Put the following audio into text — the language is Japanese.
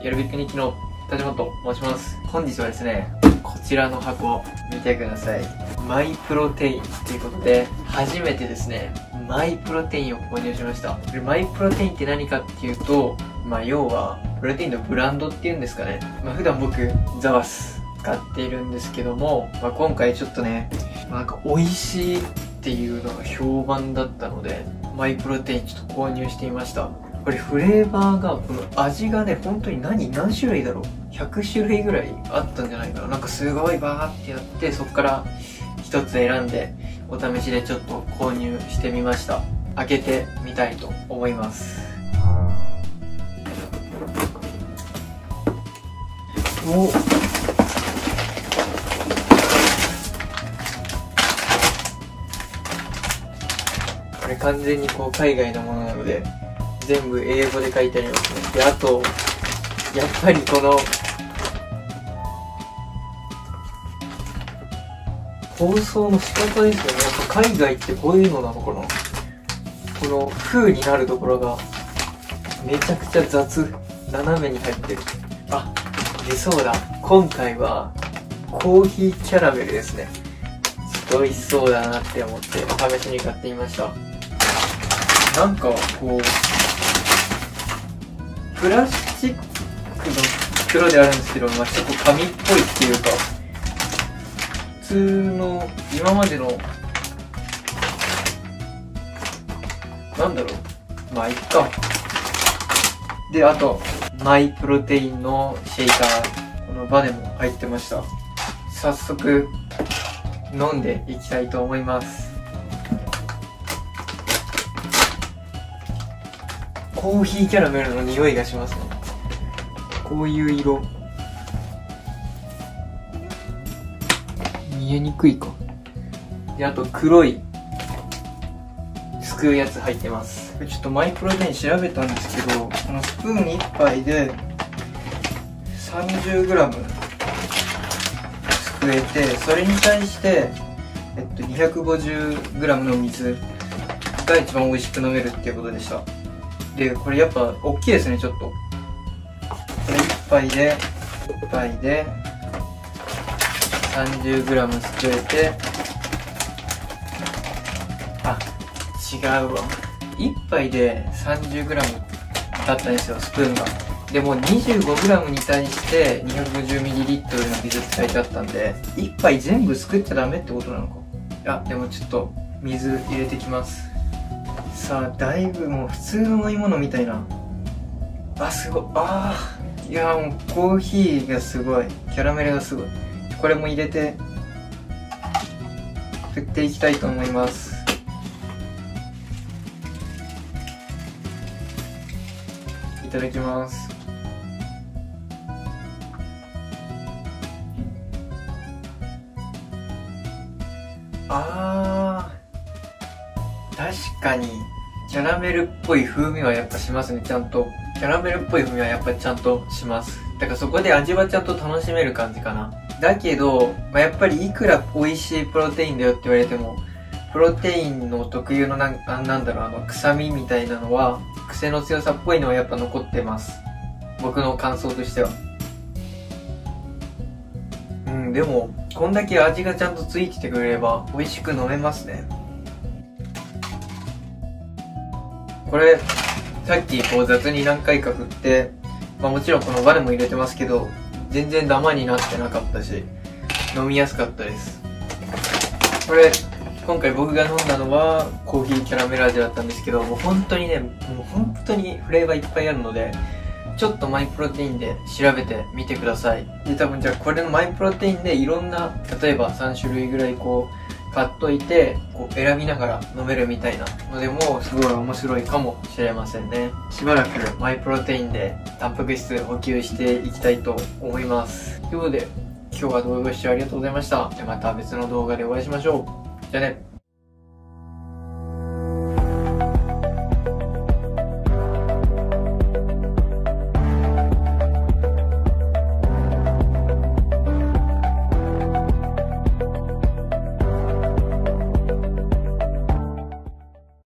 やるべき日記の田島と申します。本日はですね、こちらの箱見てください。マイプロテインということで、初めてですね、マイプロテインを購入しました。マイプロテインって何かっていうと、要は、プロテインのブランドっていうんですかね。普段僕、ザワス使っているんですけども、今回ちょっとね、美味しいっていうのが評判だったので、マイプロテインちょっと購入してみました。これフレーバーが、この味がね、本当に何種類だろう ?100 種類ぐらいあったんじゃないかな。すごいバーってやって、そこから一つ選んで、お試しでちょっと購入してみました。開けてみたいと思います。お、これ完全に海外のものなので、全部英語で書いてありますね。で、あと、やっぱりこの、包装の仕方ですよね。やっぱ海外ってこういうのなのかな。この風になるところが、めちゃくちゃ雑、斜めに入ってる。で、そうだ。今回は、コーヒーキャラメルですね。ちょっと美味しそうだなって思って、試しに買ってみました。プラスチックの袋であるんですけど、ちょっと紙っぽいっていうか、普通の、今までの、いっか。で、あと、マイプロテインのシェイカー、このバネも入ってました。早速、飲んでいきたいと思います。コーヒーキャラメルの匂いがしますね。こういう色。見えにくいか。で、あと黒い、すくうやつ入ってます。ちょっとマイプロテイン調べたんですけど、このスプーン1杯で 30g すくえて、それに対して、250g の水が一番美味しく飲めるっていうことでした。で、これやっぱ大きいですね、ちょっと。これ1杯で 30g すくえて、違うわ。1杯で 30g だったんですよ、スプーンが。でも 25g に対して 250ml の水って書いてあったんで、1杯全部すくっちゃダメってことなのか。でもちょっと水入れてきます。さあ、だいぶもう普通の飲み物みたいな。すごい。いや、もうコーヒーがすごい。キャラメルがすごい。これも入れて、振っていきたいと思います。いただきます。確かにキャラメルっぽい風味はやっぱしますね。ちゃんとキャラメルっぽい風味はやっぱりちゃんとします。だからそこで味はちゃんと楽しめる感じかな。だけど、やっぱりいくら美味しいプロテインだよって言われても、プロテインの特有の臭みみたいなのは、癖の強さっぽいのはやっぱ残ってます。僕の感想としては。でも、こんだけ味がちゃんとついててくれれば、美味しく飲めますね。これ、さっき雑に何回か振って、もちろんこのバネも入れてますけど、全然ダマになってなかったし、飲みやすかったです。これ、今回僕が飲んだのはコーヒーキャラメル味だったんですけど、もう本当にフレーバーいっぱいあるので、ちょっとマイプロテインで調べてみてください。で、多分じゃあこれのマイプロテインでいろんな、例えば3種類ぐらい買っといて、選びながら飲めるみたいなのでもすごい面白いかもしれませんね。しばらくマイプロテインでタンパク質補給していきたいと思います。ということで、今日は動画ご視聴ありがとうございました。また別の動画でお会いしましょう。じゃあね。